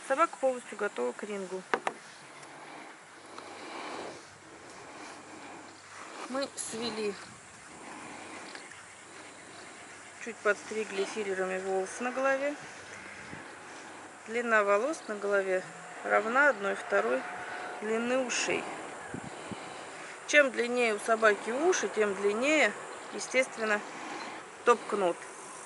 Собака полностью готова к рингу. Мы свели, чуть подстригли филлерами волосы на голове. Длина волос на голове равна 1/2 длины ушей. Чем длиннее у собаки уши, тем длиннее, естественно, топ-кнут.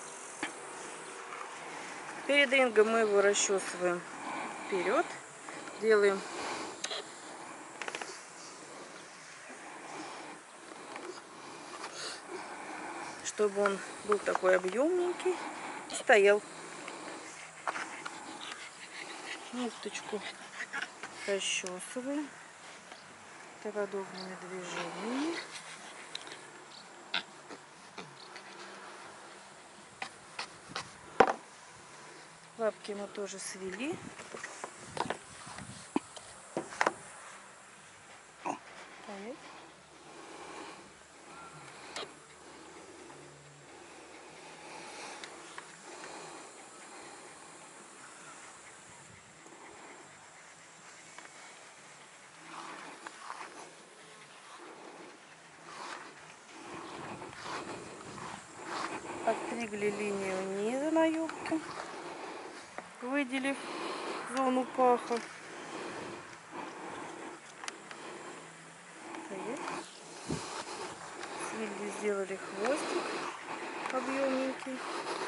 Перед рингом мы его расчесываем вперед, делаем чтобы он был такой объемненький и стоял. Муфточку расчесываем подобными движениями. Лапки мы тоже свели. Подстригли линию низа на юбке, выделив зону паха. Свели, сделали хвостик объемненький.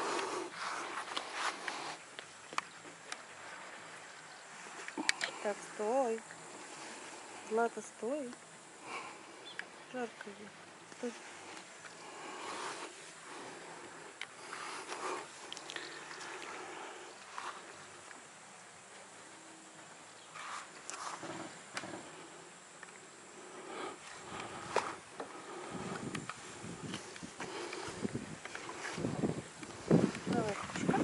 Так, стой. Злата, стой. Жарко же. Стой. Давай, кошка.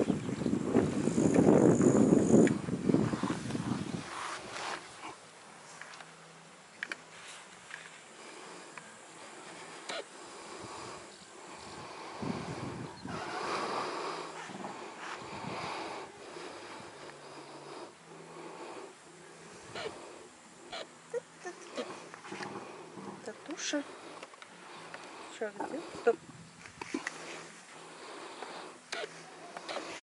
Татуша. Шаг, где? Стоп.